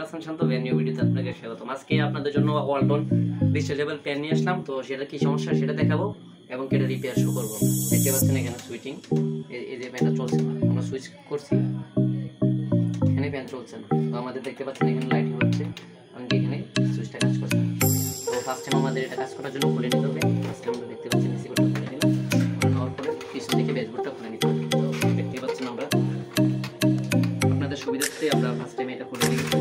হাসান শান্ত new ভিডিওতে আপনাকে স্বাগতম। আজকে আপনাদের জন্য ওয়ালটন রিচার্জেবল প্যান নিয়ে আসলাম। তো সেটা কি সমস্যা সেটা দেখাবো এবং কেটে রিপেয়ার শো করবো। দেখতে পাচ্ছেন এখানে সুইচিং, এই যে প্যানটা চলছে না, আমরা সুইচ করছি, এখানে প্যান চলছে না। তো আমাদের দেখতে পাচ্ছেন এখানে লাইটিং হচ্ছে, এমনকি এখানে সুইচটা কাজ করছে না। তো ফার্স্ট টাইম আমাদের এটা কাজ করার জন্য খুলে নিতে হবে। ফার্স্ট টাইম আমরা দেখতে পাচ্ছেন এসি বোর্ডটা খুলে নিলাম, নেওয়ার পরে পিছন থেকে বেসবোর্ডটা খুলে নিতে হবে। তো দেখতে পাচ্ছেন আমরা আপনাদের সুবিধার্থে আমরা ফার্স্ট টাইম এটা খুলে নিয়েছি।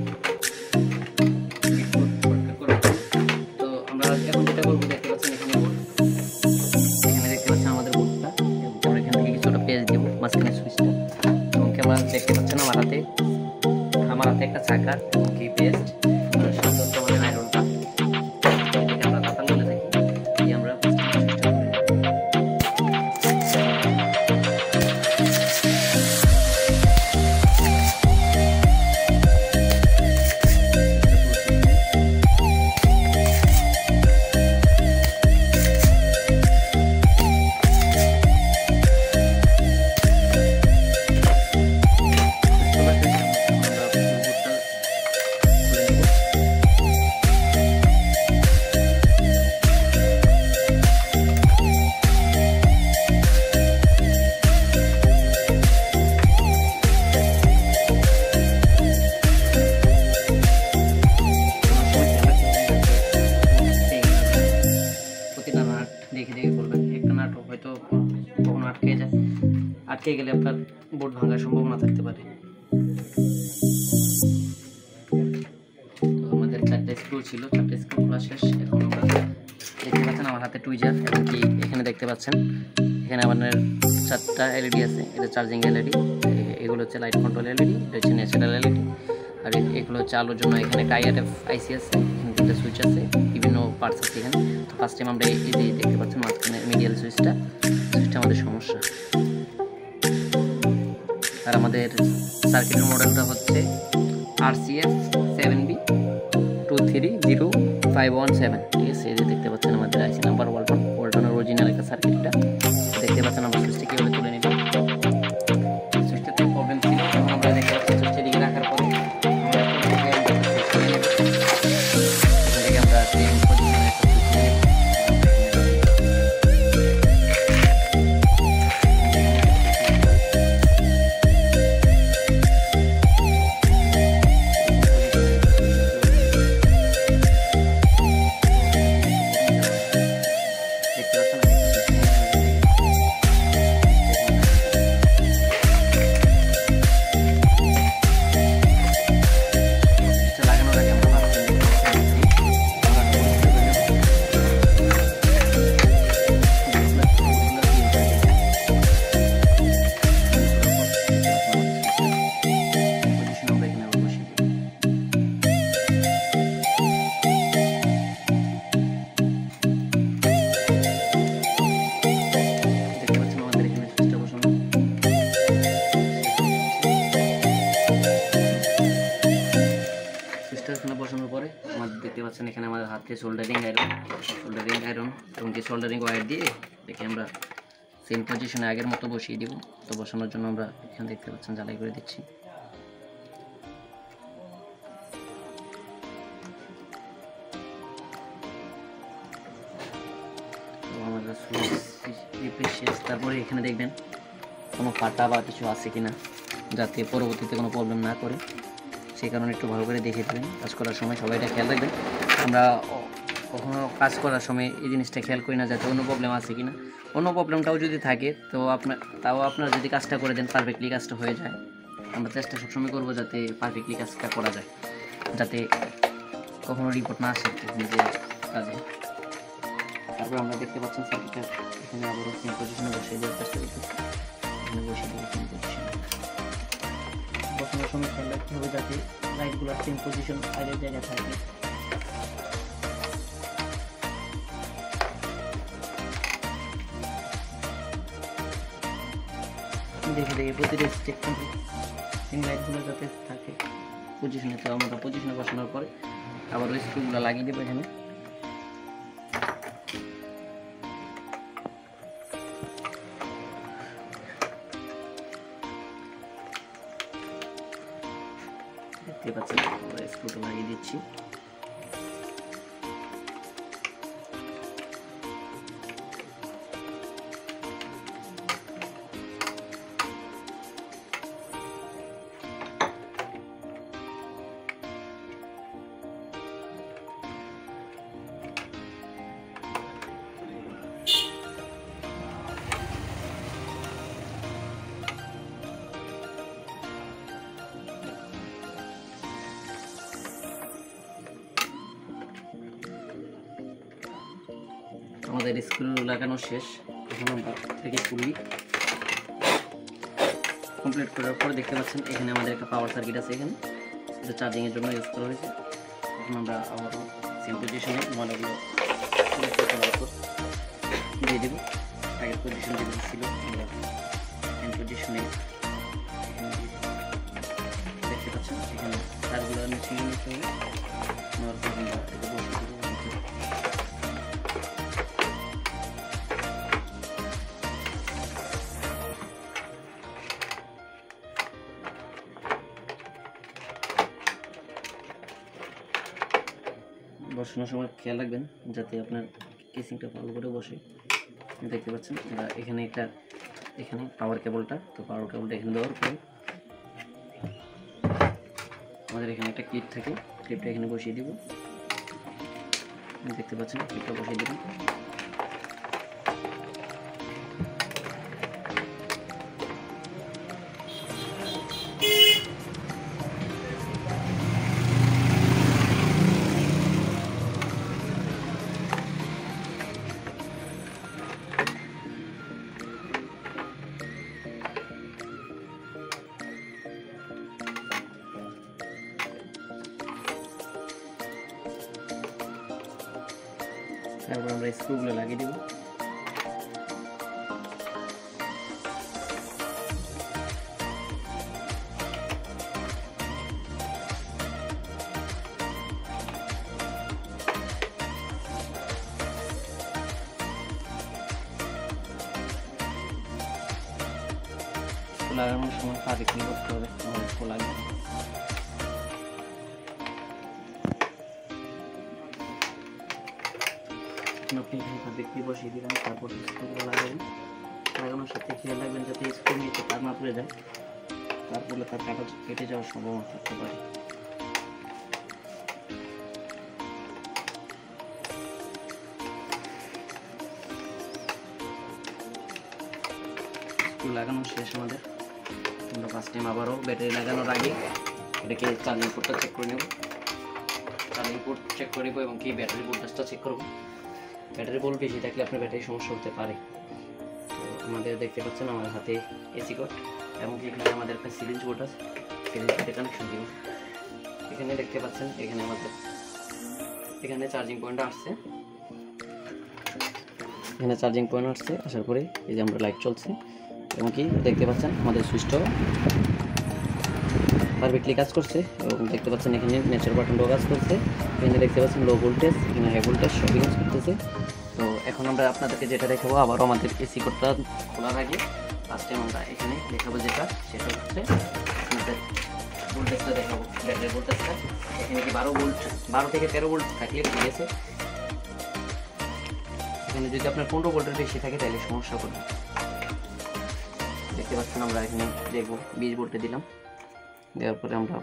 তো আমরা এখন যেটা করবো, দেখতে পাচ্ছেন এখানে বোর্ড, এখানে দেখতে পাচ্ছেন আমাদের বোর্ডটা, আমরা এখান থেকে কিছুটা পেজ দিব মাঝখানে সুইচটা। এবং আমরা দেখতে পাচ্ছেন আমার হাতে একটা চাকা এবং কি পেস্ট সাধারণত আমাদের আয়রনটা এটাকে আমরা কাতান বলে থাকি। এই আমরা দেখে করবেন। একটা নাট হয়তো কখনো আটকে গেলে আপনার বোর্ড ভাঙার সম্ভাবনা থাকতে পারে। তো আমাদের 4টা স্ক্রু ছিল, 4টা স্ক্রু খোলা শেষ। এখন আমরা দেখতে পাচ্ছেন আমার হাতে টুইজার, এবং কি এখানে দেখতে পাচ্ছেন এখানে আমাদের 4টা এলইডি আছে। এটা চার্জিং এলইডি, এগুলো হচ্ছে লাইট কন্ট্রোল এলইডি, এটা হচ্ছে ন্যাচারাল এলইডি, আর এগুলো হচ্ছে আলোর জন্য। এখানে একটা আইআরএফ আইসি আছে, এখানে 2টা সুইচ আছে, বিভিন্ন পার্টস আছে এখানে। তো ফার্স্ট টাইম আমরা এই যে দেখতে পাচ্ছেন মাঝখানে মিডিয়াল সুইচটা আমাদের সমস্যা। আর আমাদের সার্কিটের মডেলটা হচ্ছে RCF 7B2305117। ঠিক আছে, এই যে দেখতে পাচ্ছেন আমাদের আইসি নাম্বার ওয়ালটনের অরিজিনাল একটা সার্কিটটা দেখতে পাচ্ছেন। আমরা সুইচটা কীভাবে তুলে নিলাম, সুইচটাতে প্রবলেম ছিল, আমরা দেখতে পাচ্ছি সুইচটা দিকে রাখার পরে আমরা সেম পজিশনে একটা সুইচ নিয়ে বসানোর পরে আমাদের দেখতে পাচ্ছেন এখানে আমাদের হাতে সোল্ডারিং আয়রন এবং যে সোল্ডারিং ওয়্যার দিয়ে দেখে আমরা সেম পজিশনে আগের মতো বসিয়ে দিব। তো বসানোর জন্য আমরা এখানে দেখতে পাচ্ছেন জ্বালাই করে দিচ্ছি। তো আমাদের শেষ। তারপরে এখানে দেখবেন কোনো ফাটা বা কিছু আছে কিনা, যাতে পরবর্তীতে কোনো প্রবলেম না করে, সেই কারণে একটু ভালো করে দেখে দেবেন। কাজ করার সময় সবাই এটা খেয়াল রাখবেন। আমরা কখনো কাজ করার সময় এই জিনিসটা খেয়াল করি না যাতে অন্য প্রবলেম আছে কিনা। অন্য প্রবলেমটাও যদি থাকে তো আপনার যদি কাজটা করে দেন, পারফেক্টলি কাজটা হয়ে যায়। আমরা চেষ্টা সবসময় করবো যাতে পারফেক্টলি কাজটা করা যায়, যাতে কখনো রিপোর্ট না আসে নিজের কাজে। তারপর আমরা দেখতে পাচ্ছেন সার্কিটটা এখানে আবারও সেম পজিশনে বসিয়ে দেওয়ার চেষ্টা করতেছি। এখানে বসিয়ে দেবো সেম পজিশনে। বসানোর সময় খেয়াল রাখতে হবে যাতে লাইটগুলোর সেম পজিশন আগের জায়গায় থাকে। দেখে প্রতিটা স্টেপ সেম লাইটগুলো যাতে থাকে পজিশনে। তো আমরা পজিশনে বসানোর পরে আবার ওই স্ক্রুগুলো লাগিয়ে দেবো এখানে। দেখতে পাচ্ছেন আমরা স্ক্রুটা লাগিয়ে দিচ্ছি। আমাদের স্ক্রু লাগানো শেষ। এখন আমরা থেকে খুলি। কমপ্লিট করার পর দেখতে পাচ্ছেন এখানে আমাদের একটা পাওয়ার সার্কিট আছে, এখানে এটা চার্জিংয়ের জন্য ইউজ করা হয়েছে। এখন আমরা আবারও সেম পজিশনে ময়লাগুলো দিয়ে দেবো। আগের পজিশন যেগুলো ছিল আমরা সেম পজিশনে দেখতে পাচ্ছেন এখানে তারগুলো নিচে নিতে হবে। নেওয়ার পর আমরা এটা বসে দেবো। বসানোর সময় খেয়াল রাখবেন যাতে আপনার কেসিংটা ভালো করে বসে। দেখতে পাচ্ছেন এখানে এখানে পাওয়ার কেবলটা, তো পাওয়ার কেবলটা এখানে দেওয়ার পরে আমাদের এখানে একটা ক্লিপ থাকে, ক্লিপটা এখানে বসিয়ে দিব। দেখতে পাচ্ছেন ক্লিপটা বসিয়ে দেবেন। তারপর আমরা স্ক্রুগুলো লাগিয়ে দেব। লাগানোর সময় কাজে কি করতে হবে লাগবে। আপনি এখানে দেখতে বসিয়ে দিলেন, তারপর স্ক্রুগুলো লাগাবেন। লাগানোর সাথে খেয়াল রাখবেন যাতে স্ক্রু নিচে তার না পড়ে যায়, তারপরে তার কাটা কেটে যাওয়ার সম্ভাবনা থাকতে পারে। স্ক্রু লাগানো শেষ আমাদের। আমরা ফার্স্ট টাইম আবারও ব্যাটারি লাগানোর আগে এটাকে চার্জিং পোর্টটা চেক করে নেব। চার্জিং পোর্ট চেক করে নেব এবং কি ব্যাটারি ভোল্টেজটা চেক করব। ব্যাটারি ভোল্ট বেশি থাকলে আপনার ব্যাটারি সমস্যা হতে পারে। তো আমাদের দেখতে পাচ্ছেন আমাদের হাতে এসি কোড এবং এখানে আমাদের একটা সিরিঞ্জ বোর্ড আছে, সিরিঞ্জ বোর্ডে কানেকশন দিব। এখানে দেখতে পাচ্ছেন এখানে আমাদের এখানে চার্জিং পয়েন্ট আসছে, এখানে চার্জিং পয়েন্ট আসছে। আসার পরে এই যে আমরা লাইট চলছে এবং কি দেখতে পাচ্ছেন আমাদের সুইচটাও পারফেক্টলি কাজ করছে এবং দেখতে পাচ্ছেন এখানে নেচার বাটনটাও কাজ করছে। এখানে দেখতে পাচ্ছেন লো ভোল্টেজ, এখানে হাই ভোল্টেজ সবই কাজ করতেছে। তো এখন আমরা আপনাদেরকে যেটা দেখাবো, আবারও আমাদের এসি কোডটা খোলার আগে ফার্স্ট টাইম আমরা এখানে দেখাবো যেটা, সেটা হচ্ছে আপনাদের ভোল্টেজটা দেখাবো, ব্যাটারি ভোল্টেজটা। এখানে কি 12 থেকে 13 ভোল্ট থাকলে ঠিক আছে। এখানে যদি আপনার 15 ভোল্টের বেশি থাকে তাহলে সমস্যা করবে। দেখতে পাচ্ছেন আমরা এখানে দেখবো 20 ভোল্টে দিলাম, দেওয়ার পরে আমরা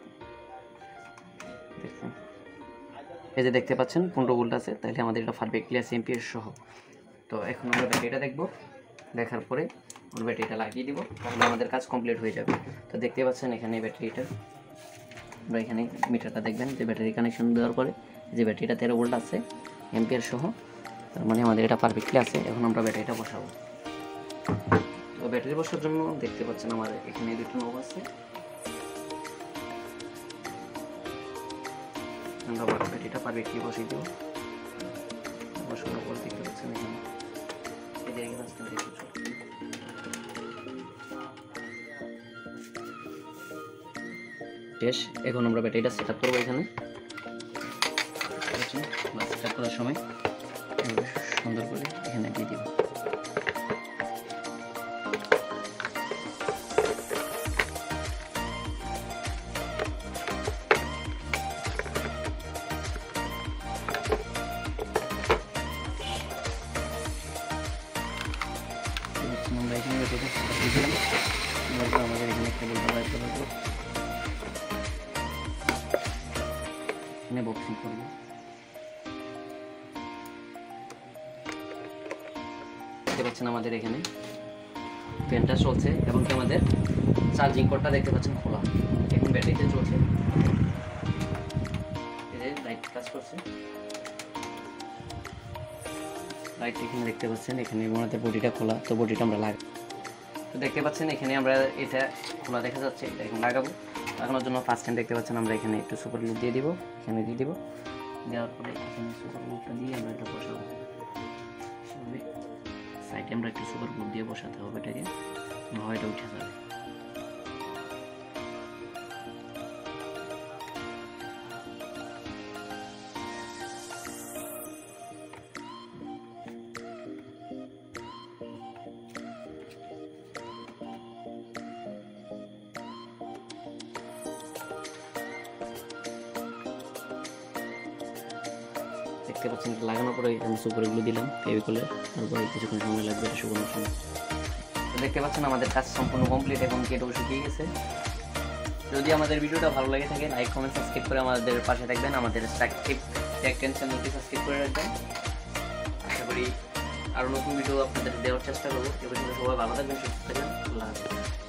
এই যে দেখতে পাচ্ছেন 15 ভোল্ট আছে, তাহলে আমাদের এটা পারফেক্টলি আছে এম্পিয়ার সহ। তো এখন আমরা ব্যাটারিটা দেখবো, দেখার পরে ওর ব্যাটারিটা লাগিয়ে দিব, তাহলে আমাদের কাজ কমপ্লিট হয়ে যাবে। তো দেখতে পাচ্ছেন এখানে ব্যাটারিটা, আমরা এখানে মিটারটা দেখবেন যে ব্যাটারি কানেকশন দেওয়ার পরে যে ব্যাটারিটা 13 ভোল্ট আছে এম্পিয়ার সহ, তার মানে আমাদের এটা পারফেক্টলি আছে। এখন আমরা ব্যাটারিটা বসাবো। তো ব্যাটারি বসার জন্য দেখতে পাচ্ছেন আমার এখানে দুটো নব আছে। আমরা ব্যাটারিটা পারফেক্টলি বসিয়ে দেবো। বসানোর পর দেখতে পাচ্ছেন এখানে শেষ। এখন আমরা ব্যাটারিটা সেট আপ করবো। এখানে সেট আপ করার সময় সুন্দর করে এখানে দিয়ে দিব। আমরা এখানে দিলাম। আমাদের এখানে একটা বলতে পারবো এখানে বক্সিং করবো। দেখতে পাচ্ছেন আমাদের এখানে ফ্যানটা চলছে এবং কি আমাদের চার্জিং কর্ডটা দেখতে পাচ্ছেন খোলা, এখন ব্যাটারিতে চলছে। লাইট কাজ করছে, লাইট এখানে দেখতে পাচ্ছেন, এখানে আমাদের বডিটা খোলা, তো বডিটা আমরা লাগাবো। তো দেখতে পাচ্ছেন এখানে আমরা এটা খোলা দেখা যাচ্ছে, এটা এখন লাগাবো। লাগানোর জন্য ফার্স্ট টাইম দেখতে পাচ্ছেন আমরা এখানে একটু সুপার গ্লু দিয়ে দিব, এখানে দিয়ে দিব। দেওয়ার পরে এখানে সুপার গ্লুটা দিয়ে আমরা এটা বসাবো। সাইডে আমরা একটু সুপার গ্লু দিয়ে বসাতে হবে এটাকে, এটা উঠে যাবে। দেখতে পাচ্ছেন লাগানোর পরে আমি সুপারগুলো দিলাম ফেভিকলের, তারপরে কিছুক্ষণ সময় লাগবে এটা শুকানোর সময়। তো দেখতে পাচ্ছেন আমাদের কাজ সম্পূর্ণ কমপ্লিট এবং কেটে শুকিয়ে গেছে। যদি আমাদের ভিডিওটা ভালো লাগে থাকে লাইক কমেন্ট সাবস্ক্রাইব করে আমাদের পাশে থাকবেন, আমাদের টেক চ্যানেলটি সাবস্ক্রাইব করে রাখবেন। আশা করি আরও নতুন ভিডিও আপনাদের দেওয়ার চেষ্টা করবো। সবাই ভালো থাকবেন, সুস্থ থাকবেন, আল্লাহ হাফেজ।